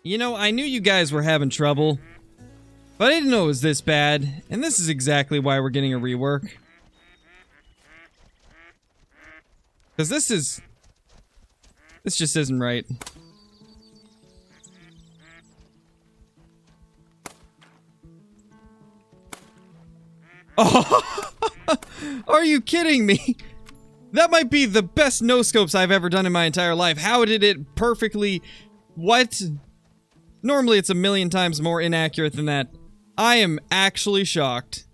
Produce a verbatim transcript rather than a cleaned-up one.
You know, I knew you guys were having trouble, but I didn't know it was this bad, and this is exactly why we're getting a rework. Because this is... This just isn't right. Oh! Are you kidding me? That might be the best no-scopes I've ever done in my entire life. How did it perfectly... What? Normally it's a million times more inaccurate than that. I am actually shocked.